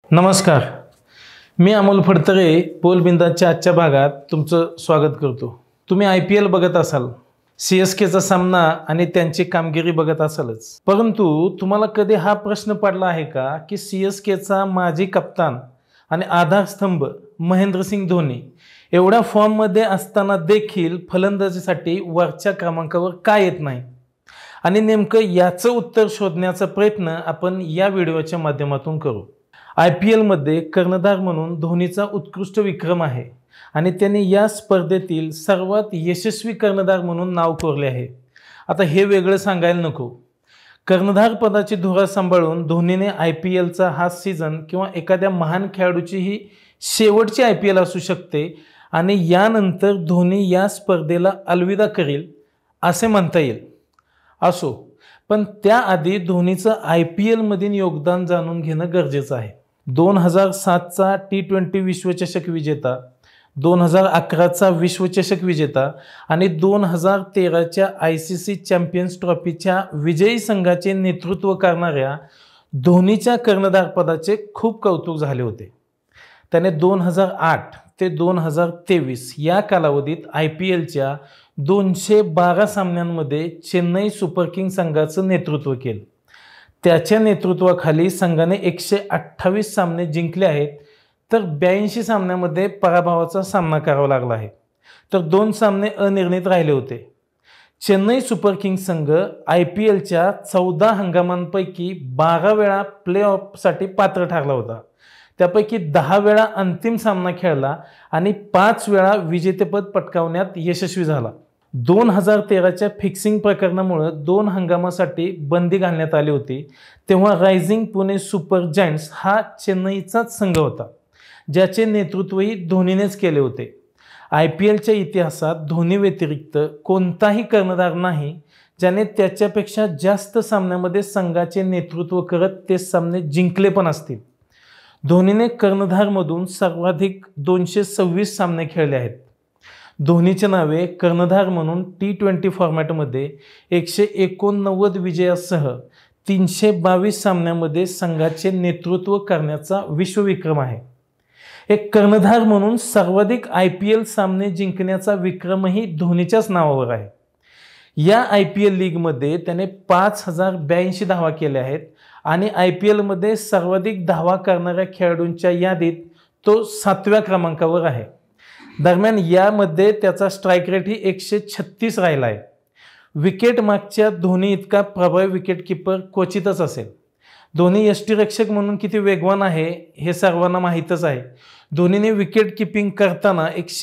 नमस्कार, मी अमोल फडतरे बोलबिंदाच्या आजच्या भागात तुमचं स्वागत करतो। तुम्ही IPL बघत असाल, CSKचा सामना आणि त्यांची कामगिरी बघत असालच, परंतु तुम्हाला कधी हा प्रश्न पडला आहे का की CSKचा माजी कप्तान आणि आधारस्तंभ महेंद्रसिंग धोनी एवढ्या फॉर्ममध्ये असताना देखील फलंदाजीसाठी वरच्या क्रमांकावर का येत नाही? आणि नेमकं याचं उत्तर शोधण्याचा प्रयत्न आपण या व्हिडिओच्या माध्यमातून करू। IPL मध्ये कर्णधार म्हणून धोनीचा उत्कृष्ट विक्रम आहे आणि त्याने या स्पर्धेतील सर्वात यशस्वी कर्णधार म्हणून नाव कोरले आहे। आता हे वेगळं सांगायला नको, कर्णधार पदाची धुरा सांभाळून धोनीने IPLचा हा सीझन किंवा एखाद्या महान खेळाडूची ही शेवटची IPL असू शकते आणि यानंतर धोनी या स्पर्धेला अलविदा करेल असे म्हणता येईल। असो, पण त्याआधी धोनीचं IPL मधील योगदान जाणून घेणं गरजेचं आहे। 2007चा T20 विश्वचषक विजेता, 2011चा विश्वचषक विजेता आणि 2013च्या ICC चॅम्पियन्स ट्रॉफीच्या विजयी संघाचे नेतृत्व करणाऱ्या धोनीच्या कर्णधारपदाचे खूप कौतुक झाले होते। त्याने 2008 ते 2023 या कालावधीत IPLच्या 212 सामन्यांमध्ये चेन्नई सुपर किंग्स संघाचं नेतृत्व केलं। त्याच्या नेतृत्वाखाली संघाने 128 सामने जिंकले आहेत, तर 82 सामन्यांमध्ये पराभवाचा सामना करावा लागला आहे, तर 2 सामने अनिर्णित राहिले होते। चेन्नई सुपर किंग्स संघ IPLच्या 14 हंगामांपैकी 12 वेळा प्लेऑफसाठी पात्र ठरला होता, त्यापैकी 10 वेळा अंतिम सामना खेळला आणि 5 वेळा विजेतेपद पटकावण्यात यशस्वी झाला। 2013च्या फिक्सिंग प्रकरणामुळे 2 हंगामासाठी बंदी घालण्यात आली होती, तेव्हा रायझिंग पुणे सुपर जायंट्स हा चेन्नईचाच संघ होता, ज्याचे नेतृत्वही धोनीनेच केले होते। IPLच्या इतिहासात धोनी व्यतिरिक्त कोणताही कर्णधार नाही ज्याने त्याच्यापेक्षा जास्त सामन्यामध्ये संघाचे नेतृत्व करत ते सामने जिंकले पण असतील। धोनीने कर्णधारमधून सर्वाधिक 226 सामने खेळले आहेत। धोनीचे नावे कर्णधार म्हणून T20 फॉर्मॅटमध्ये 189 विजयासह 322 सामन्यांमध्ये संघाचे नेतृत्व करण्याचा विश्वविक्रम आहे। एक कर्णधार म्हणून सर्वाधिक IPL सामने जिंकण्याचा विक्रमही धोनीच्याच नावावर आहे। या IPL लीगमध्ये त्याने 5082 धावा केल्या आहेत आणि IPL मध्ये सर्वाधिक धावा करणाऱ्या खेळाडूंच्या यादीत तो 7व्या क्रमांकावर आहे। दरम्यान यामध्ये त्याचा स्ट्राइक रेट ही 136 राहिला आहे। विकेट मागच्या धोनी इतका प्रभावी विकेट किपर क्वचितच असेल। धोनी यष्टिरक्षक म्हणून किती वेगवान आहे हे सर्वांना माहीतच आहे। धोनीने विकेट किपिंग करताना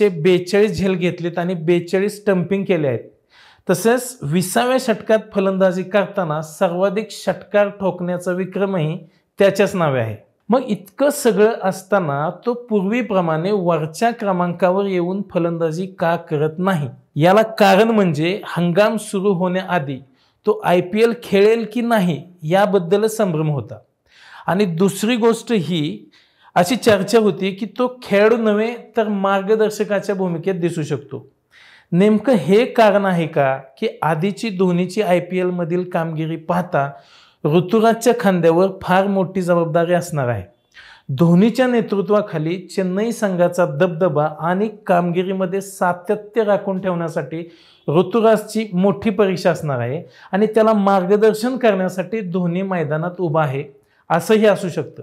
142 झेल घेतलेत आणि 42 स्टंपिंग केले आहेत। तसेच 20व्या षटकात फलंदाजी करताना सर्वाधिक षटकार ठोकण्याचा विक्रमही त्याच्याच नावे आहे। मग इतकं सगळं असताना तो पूर्वीप्रमाणे वरच्या क्रमांकावर येऊन फलंदाजी का करत नाही? याला कारण म्हणजे हंगाम सुरू होण्याआधी तो IPL खेळेल की नाही याबद्दलच संभ्रम होता। आणि दुसरी गोष्ट ही अशी चर्चा होती की तो खेळाडू नव्हे तर मार्गदर्शकाच्या भूमिकेत दिसू शकतो। नेमकं हे कारण आहे का की आधीची धोनीची IPL मधील कामगिरी पाहता ऋतुराजच्या खांद्यावर फार मोठी जबाबदारी असणार आहे। धोनीच्या नेतृत्वाखाली चेन्नई संघाचा दबदबा आणि कामगिरीमध्ये सातत्य राखून ठेवण्यासाठी ऋतुराजची मोठी परीक्षा असणार आहे आणि त्याला मार्गदर्शन करण्यासाठी धोनी मैदानात उभा आहे असंही असू शकतं।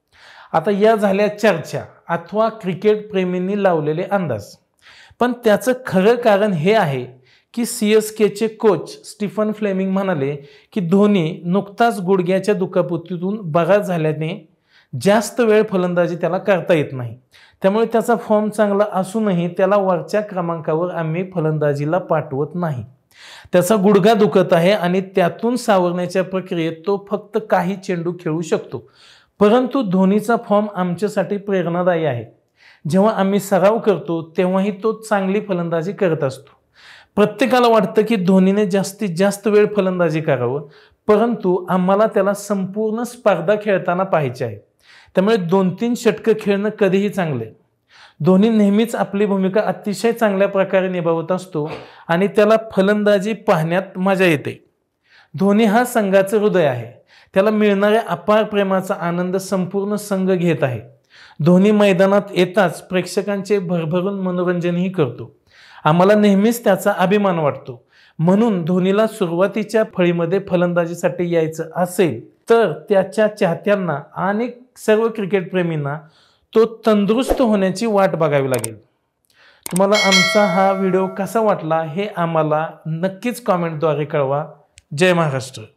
आता या झाल्या चर्चा अथवा क्रिकेट प्रेमींनी लावलेले अंदाज, पण त्याचं खरं कारण हे आहे की CSKचे कोच स्टीफन फ्लेमिंग म्हणाले की धोनी नुकताच गुडघ्याच्या दुखापतीतून बरा झाल्याने जास्त वेळ फलंदाजी त्याला करता येत नाही, त्यामुळे त्याचा फॉर्म चांगला असूनही त्याला वरच्या क्रमांकावर आम्ही फलंदाजीला पाठवत नाही। त्याचा गुडघा दुखत आहे आणि त्यातून सावरण्याच्या प्रक्रियेत तो फक्त काही चेंडू खेळू शकतो, परंतु धोनीचा फॉर्म आमच्यासाठी प्रेरणादायी आहे। जेव्हा आम्ही सराव करतो तेव्हाही तो चांगली फलंदाजी करत असतो। प्रत्येकाला वाटतं की धोनीने जास्तीत जास्त वेळ फलंदाजी करावं, परंतु आम्हाला त्याला संपूर्ण स्पर्धा खेळताना पाहायचे आहे, त्यामुळे 2-3 षटकं खेळणं कधीही चांगले। धोनी नेहमीच आपली भूमिका अतिशय चांगल्या प्रकारे निभावत असतो आणि त्याला फलंदाजी पाहण्यात मजा येते। धोनी हा संघाचं हृदय आहे, त्याला मिळणाऱ्या अपार प्रेमाचा आनंद संपूर्ण संघ घेत आहे. धोनी मैदानात येताच प्रेक्षकांचे भरभरून मनोरंजनही करतो. आम्हाला नेहमीच त्याचा अभिमान वाटतो. म्हणून धोनीला सुरुवातीच्या फळीमध्ये फलंदाजीसाठी यायचं असेल तर त्याच्या चाहत्यांना आणि सर्व क्रिकेटप्रेमींना तो तंदुरुस्त होण्याची वाट बघावी लागेल. तुम्हाला आमचा हा व्हिडिओ कसा वाटला हे आम्हाला नक्कीच कॉमेंटद्वारे कळवा. जय महाराष्ट्र.